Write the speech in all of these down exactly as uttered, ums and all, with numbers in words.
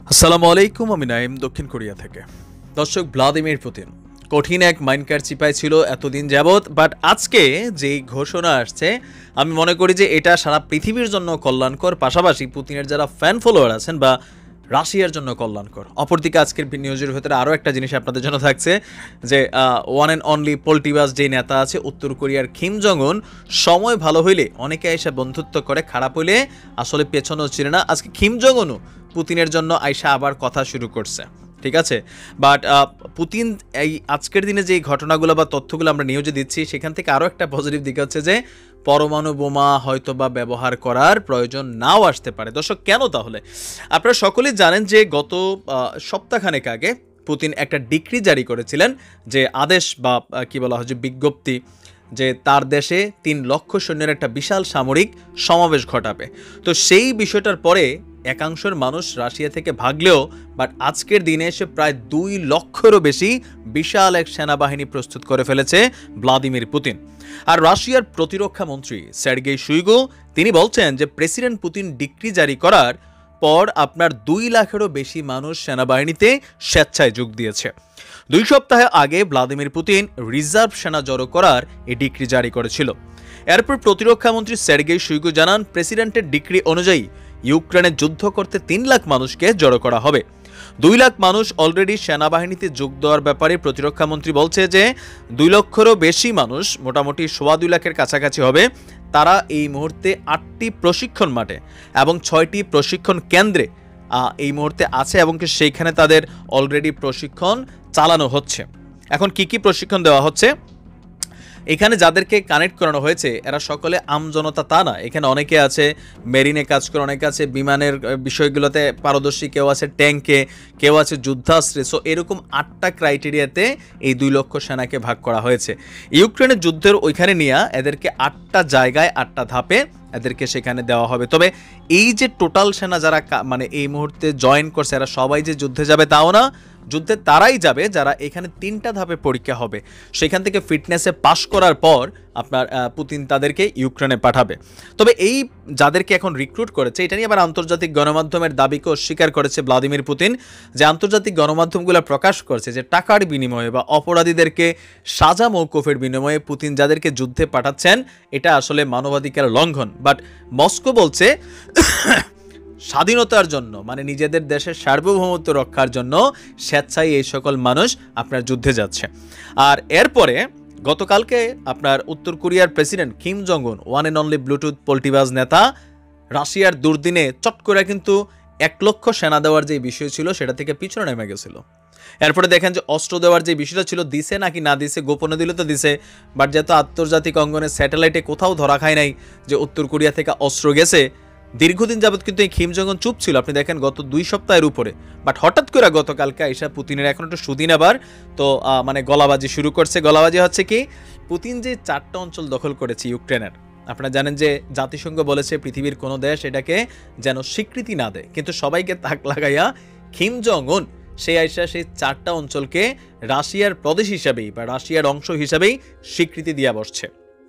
আসসালামু আলাইকুম, আমি নাইম দক্ষিণ কোরিয়া থেকে। দর্শক, ভ্লাদিমির পুতিন কঠিন এক মাইন্ডকার চিপায় ছিল এতদিন যাবৎ, বাট আজকে যেই ঘোষণা আসছে আমি মনে করি যে এটা সারা পৃথিবীর জন্য কল্যাণকর, পাশাপাশি পুতিনের যারা ফ্যান ফলোয়ার আছেন বা রাশিয়ার জন্য কল্যাণকর। অপরদিকে আজকের নিউজের ভেতরে আরও একটা জিনিস আপনাদের জন্য থাকছে যে ওয়ান অ্যান্ড অনলি পোল্টিবাস যে নেতা আছে উত্তর কোরিয়ার কিম জং উন, সময় ভালো হইলে অনেকে এসে বন্ধুত্ব করে, খারাপ হইলে আসলে পেছনেও ছিল না। আজকে কিম জং উনও পুতিনের জন্য আইসা আবার কথা শুরু করছে, ঠিক আছে। বাট পুতিন এই আজকের দিনে যে ঘটনাগুলো বা তথ্যগুলো আমরা নিউজে দিচ্ছি, সেখান থেকে আরও একটা পজিটিভ দিক হচ্ছে যে পরমাণু বোমা হয়তো বা ব্যবহার করার প্রয়োজন নাও আসতে পারে। দর্শক, কেন তাহলে? আপনারা সকলেই জানেন যে গত সপ্তাহখানেক আগে পুতিন একটা ডিক্রি জারি করেছিলেন, যে আদেশ বা কি বলা হয় যে বিজ্ঞপ্তি, যে তার দেশে তিন লক্ষ সৈন্যের একটা বিশাল সামরিক সমাবেশ ঘটাবে। তো সেই বিষয়টার পরে একাংশের মানুষ রাশিয়া থেকে ভাগলেও বাট আজকের দিনে এসে প্রায় দুই লক্ষেরও বেশি বিশাল এক সেনাবাহিনী প্রস্তুত করে ফেলেছে ভ্লাদিমির পুতিন। আর রাশিয়ার প্রতিরক্ষা মন্ত্রী সার্গেই শুইগু তিনি বলছেন যে প্রেসিডেন্ট পুতিন ডিক্রি জারি করার পর আপনার দুই লাখেরও বেশি মানুষ সেনাবাহিনীতে স্বেচ্ছায় যোগ দিয়েছে। দুই সপ্তাহ আগে ভ্লাদিমির পুতিন রিজার্ভ সেনা জড়ো করার এই ডিক্রি জারি করেছিল। এরপর প্রতিরক্ষা মন্ত্রী সার্গেই শুইগু জানান, প্রেসিডেন্টের ডিক্রি অনুযায়ী ইউক্রেনে যুদ্ধ করতে তিন লাখ মানুষকে জড়ো করা হবে। দুই লাখ মানুষ অলরেডি সেনাবাহিনীতে যোগ দেওয়ার ব্যাপারে প্রতিরক্ষা মন্ত্রী বলছে যে দুই লক্ষেরও বেশি মানুষ, মোটামুটি সোয়া দুই লাখের কাছাকাছি হবে, তারা এই মুহূর্তে আটটি প্রশিক্ষণ মাঠে এবং ছয়টি প্রশিক্ষণ কেন্দ্রে এই মুহূর্তে আছে এবং সেইখানে তাদের অলরেডি প্রশিক্ষণ চালানো হচ্ছে। এখন কি কি প্রশিক্ষণ দেওয়া হচ্ছে? এখানে যাদেরকে কানেক্ট করানো হয়েছে এরা সকলে আমজনতা তা না, এখানে অনেকে আছে মেরিনে কাজ করে, অনেকে আছে বিমানের বিষয়গুলোতে পারদর্শী, কেউ আছে ট্যাঙ্কে, কেউ আছে যুদ্ধাস্ত্রে। সো এরকম আটটা ক্রাইটেরিয়াতে এই দুই লক্ষ সেনাকে ভাগ করা হয়েছে। ইউক্রেনের যুদ্ধের ওইখানে নিয়ে এদেরকে আটটা জায়গায় আটটা ধাপে এদেরকে সেখানে দেওয়া হবে। তবে এই যে টোটাল সেনা যারা মানে এই মুহূর্তে জয়েন করছে এরা সবাই যে যুদ্ধে যাবে তাও না, যুদ্ধে তারাই যাবে যারা এখানে তিনটা ধাপে পরীক্ষা হবে, সেখান থেকে ফিটনেসে পাশ করার পর আপনার পুতিন তাদেরকে ইউক্রেনে পাঠাবে। তবে এই যাদেরকে এখন রিক্রুট করেছে এটা নিয়ে আবার আন্তর্জাতিক গণমাধ্যমের দাবিকে অস্বীকার করেছে ভ্লাদিমির পুতিন, যে আন্তর্জাতিক গণমাধ্যমগুলো প্রকাশ করছে যে টাকার বিনিময়ে বা অপরাধীদেরকে সাজা মওকুফের বিনিময়ে পুতিন যাদেরকে যুদ্ধে পাঠাচ্ছেন এটা আসলে মানবাধিকার লঙ্ঘন। বাট মস্কো বলছে স্বাধীনতার জন্য, মানে নিজেদের দেশের সার্বভৌমত্ব রক্ষার জন্য স্বেচ্ছায় এই সকল মানুষ আপনার যুদ্ধে যাচ্ছে। আর এরপরে গতকালকে আপনার উত্তর কোরিয়ার president Kim Jong Un, one and only Bluetooth পোল্টিবাজ নেতা, রাশিয়ার দুর্দিনে চট করে কিন্তু এক লক্ষ সেনা দেওয়ার যে বিষয় ছিল সেটা থেকে পিছনে নেমে গেছিল। এরপরে দেখেন যে অস্ত্র দেওয়ার যে বিষয়টা ছিল, দিছে নাকি না দিছে, গোপনে দিলে তো দিছে, বাট যেহেতু আন্তর্জাতিক অঙ্গনে স্যাটেলাইটে কোথাও ধরা খায় নাই যে উত্তর কোরিয়া থেকে অস্ত্র গেছে, দীর্ঘদিন যাবৎ কিন্তু এই কিম জং উন চুপ ছিল, আপনি দেখেন গত দুই সপ্তাহের উপরে। বাট হঠাৎ করে গতকালকে আইসা পুতিনের এখন একটু সুদিন আবার তো মানে গলাবাজি শুরু করছে। গলাবাজি হচ্ছে কি, পুতিন যে চারটা অঞ্চল দখল করেছে ইউক্রেনের, আপনারা জানেন যে জাতিসংঘ বলেছে পৃথিবীর কোনো দেশ এটাকে যেন স্বীকৃতি না দেয়, কিন্তু সবাইকে তাক লাগাইয়া কিম জং উন সেই আইসা সেই চারটা অঞ্চলকে রাশিয়ার প্রদেশ হিসাবেই বা রাশিয়ার অংশ হিসাবেই স্বীকৃতি দিয়া বসছে।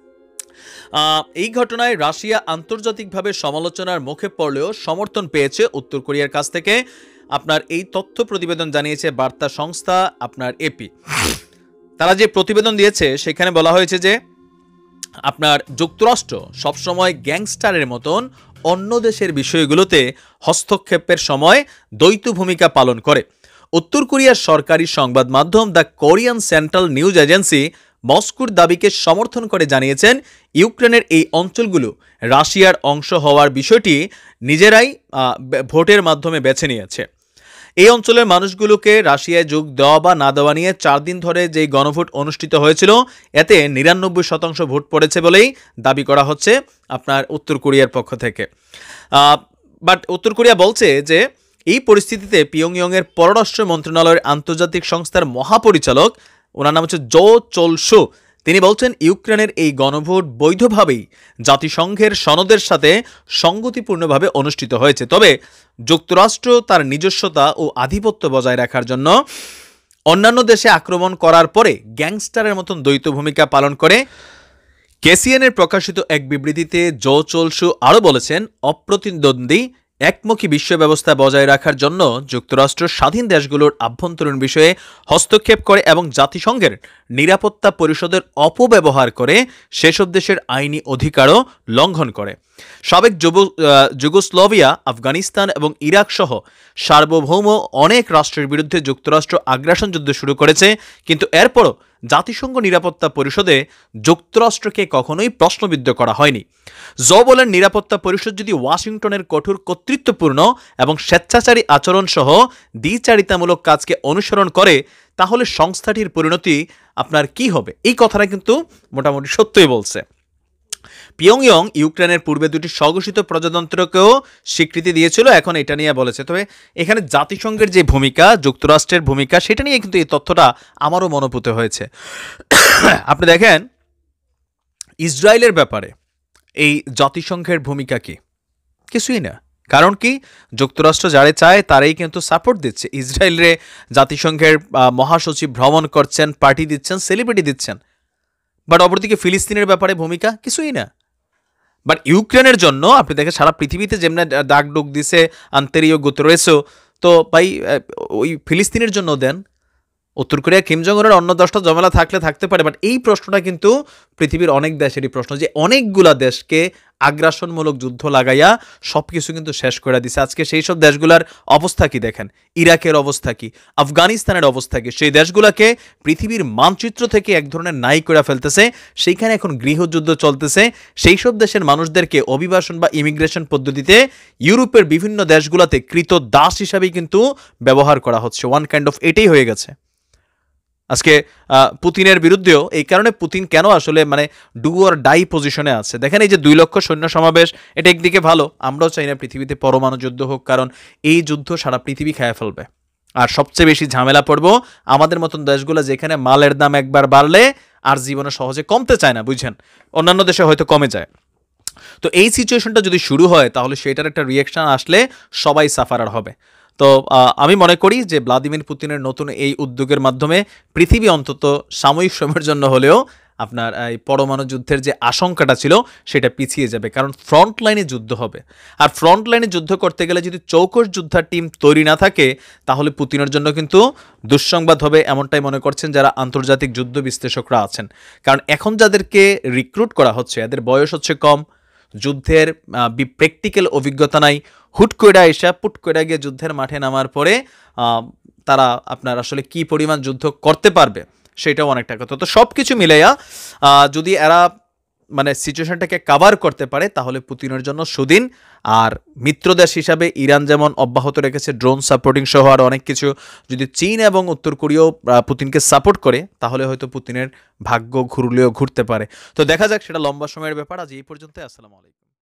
এই ঘটনায় রাশিয়া আন্তর্জাতিকভাবে সমালোচনার মুখে পড়লেও সমর্থন পেয়েছে উত্তর কোরিয়ার কাছ থেকে। আপনার এই তথ্য প্রতিবেদন জানিয়েছে বার্তা সংস্থা আপনার এপি। তারা যে প্রতিবেদন দিয়েছে সেখানে বলা হয়েছে যে আপনার যুক্তরাষ্ট্র সবসময় গ্যাংস্টারের মতন অন্য দেশের বিষয়গুলোতে হস্তক্ষেপের সময় দ্বৈত ভূমিকা পালন করে। উত্তর কোরিয়ার সরকারি সংবাদ মাধ্যম the Korean central news agency মস্কোর দাবিকে সমর্থন করে জানিয়েছেন ইউক্রেনের এই অঞ্চলগুলো রাশিয়ার অংশ হওয়ার বিষয়টি নিজেরাই ভোটের মাধ্যমে বেছে নিয়েছে। এই অঞ্চলের মানুষগুলোকে রাশিয়ায় যোগ দেওয়া বা না দেওয়া নিয়ে চার দিন ধরে যেই গণভোট অনুষ্ঠিত হয়েছিল এতে নিরানব্বই শতাংশ ভোট পড়েছে বলেই দাবি করা হচ্ছে আপনার উত্তর কোরিয়ার পক্ষ থেকে। বাট উত্তর কোরিয়া বলছে যে এই পরিস্থিতিতে পিয়ংইয়ংয়ের পররাষ্ট্র মন্ত্রণালয়ের আন্তর্জাতিক সংস্থার মহাপরিচালক, ওনার নাম হচ্ছে জো চোলসো, তিনি বলছেন ইউক্রেনের এই গণভোট বৈধভাবেই জাতিসংঘের সনদের সাথে সঙ্গতিপূর্ণভাবে অনুষ্ঠিত হয়েছে। তবে যুক্তরাষ্ট্র তার নিজস্বতা ও আধিপত্য বজায় রাখার জন্য অন্যান্য দেশে আক্রমণ করার পরে গ্যাংস্টারের মতন দ্বৈত ভূমিকা পালন করে। কেসিএনের প্রকাশিত এক বিবৃতিতে জো চোলসো আরও বলেছেন, অপ্রতিদ্বন্দ্বী একমুখী বিশ্ব ব্যবস্থা বজায় রাখার জন্য যুক্তরাষ্ট্র স্বাধীন দেশগুলোর আভ্যন্তরীণ বিষয়ে হস্তক্ষেপ করে এবং জাতিসংঘের নিরাপত্তা পরিষদের অপব্যবহার করে সেসব দেশের আইনি অধিকারও লঙ্ঘন করে। সাবেক যুগোস্লাভিয়া, আফগানিস্তান এবং ইরাক সহ সার্বভৌম অনেক রাষ্ট্রের বিরুদ্ধে যুক্তরাষ্ট্র আগ্রাসন যুদ্ধ শুরু করেছে, কিন্তু এরপরও জাতিসংঘ নিরাপত্তা পরিষদে যুক্তরাষ্ট্রকে কখনোই প্রশ্নবিদ্ধ করা হয়নি। জ বলেন, নিরাপত্তা পরিষদ যদি ওয়াশিংটনের কঠোর কর্তৃত্বপূর্ণ এবং স্বেচ্ছাচারী আচরণ সহ দ্বিচারিতামূলক কাজকে অনুসরণ করে, তাহলে সংস্থাটির পরিণতি আপনার কি হবে? এই কথাটা কিন্তু মোটামুটি সত্যই বলছে। পিয়ংইয়ং ইউক্রেনের পূর্বে দুটি স্বঘোষিত প্রজাতন্ত্রকেও স্বীকৃতি দিয়েছিল, এখন এটা নিয়ে বলেছে। তবে এখানে জাতিসংঘের যে ভূমিকা, যুক্তরাষ্ট্রের ভূমিকা, সেটা নিয়ে কিন্তু এই তথ্যটা আমারও মনোভূত হয়েছে। আপনি দেখেন ইসরায়েলের ব্যাপারে এই জাতিসংঘের ভূমিকা কি? কিছুই না। কারণ কি, যুক্তরাষ্ট্র যারে চায় তারাই কিন্তু সাপোর্ট দিচ্ছে। ইসরায়েলরে জাতিসংঘের মহাসচিব ভ্রমণ করছেন, পার্টি দিচ্ছেন, সেলিব্রিটি দিচ্ছেন। বাট অপরদিকে ফিলিস্তিনের ব্যাপারে ভূমিকা কিছুই না। বাট ইউক্রেনের জন্য আপনি দেখেন সারা পৃথিবীতে যেমন ডাক ডুক দিছে আন্তরিও গুতরেসো, তো ভাই ওই ফিলিস্তিনের জন্য দেন। উত্তর কোরিয়া কিম জং উনের অন্য দশটা ঝামেলা থাকলে থাকতে পারে, বাট এই প্রশ্নটা কিন্তু পৃথিবীর অনেক দেশেরই প্রশ্ন, যে অনেকগুলা দেশকে আগ্রাসনমূলক যুদ্ধ লাগাইয়া সব কিছু কিন্তু শেষ করে দিছে। আজকে সেই সব দেশগুলার অবস্থা কি দেখেন, ইরাকের অবস্থা কি, আফগানিস্তানের অবস্থা কি, সেই দেশগুলোকে পৃথিবীর মানচিত্র থেকে এক ধরনের নাই করে ফেলতেছে। সেইখানে এখন গৃহযুদ্ধ চলতেছে। সেই সব দেশের মানুষদেরকে অভিবাসন বা ইমিগ্রেশন পদ্ধতিতে ইউরোপের বিভিন্ন দেশগুলোতে কৃত দাস হিসাবেই কিন্তু ব্যবহার করা হচ্ছে। ওয়ান কাইন্ড অফ এটাই হয়ে গেছে আজকে পুতিনের বিরুদ্ধেও। এই কারণে পুতিন কেন আসলে মানে ডু অর ডাই পজিশনে আছে। দেখেন এই যে দুই লক্ষ সৈন্য সমাবেশ, এটা একদিকে ভালো, আমরাও চাই না পৃথিবীতে পরমাণু যুদ্ধ হোক, কারণ এই যুদ্ধ সারা পৃথিবী খেয়ে ফেলবে। আর সবচেয়ে বেশি ঝামেলা পড়বো আমাদের মতন দেশগুলো, যেখানে মালের দাম একবার বাড়লে আর জীবনে সহজে কমতে চায় না, বুঝছেন। অন্যান্য দেশে হয়তো কমে যায়। তো এই সিচুয়েশনটা যদি শুরু হয়, তাহলে সেটার একটা রিয়াকশন আসলে সবাই সাফারার হবে। তো আমি মনে করি যে ভ্লাদিমির পুতিনের নতুন এই উদ্যোগের মাধ্যমে পৃথিবী অন্তত সাময়িক সময়ের জন্য হলেও আপনার এই পরমাণু যুদ্ধের যে আশঙ্কাটা ছিল সেটা পিছিয়ে যাবে, কারণ ফ্রন্ট লাইনে যুদ্ধ হবে। আর ফ্রন্ট লাইনে যুদ্ধ করতে গেলে যদি চৌকস যোদ্ধার টিম তৈরি না থাকে, তাহলে পুতিনের জন্য কিন্তু দুঃসংবাদ হবে, এমনটাই মনে করছেন যারা আন্তর্জাতিক যুদ্ধ বিশ্লেষকরা আছেন। কারণ এখন যাদেরকে রিক্রুট করা হচ্ছে, এদের বয়স হচ্ছে কম, যুদ্ধের প্র্যাকটিক্যাল অভিজ্ঞতা নাই, হুট করে এসে পুট করে গিয়ে যুদ্ধের মাঠে নামার পরে তারা আপনার আসলে কি পরিমাণ যুদ্ধ করতে পারবে সেটাও অনেকটা কথা। তো সব কিছু মিলাইয়া যদি এরা মানে সিচুয়েশনটাকে কাভার করতে পারে, তাহলে পুতিনের জন্য সুদিন। আর মিত্রদেশ হিসাবে ইরান যেমন অব্যাহত রেখেছে ড্রোন সাপোর্টিং সহ আর অনেক কিছু, যদি চীন এবং উত্তর কোরিয়াও পুতিনকে সাপোর্ট করে, তাহলে হয়তো পুতিনের ভাগ্য ঘুরলেও ঘুরতে পারে। তো দেখা যাক, সেটা লম্বা সময়ের ব্যাপার। আজ এই পর্যন্ত। আসসালামু আলাইকুম।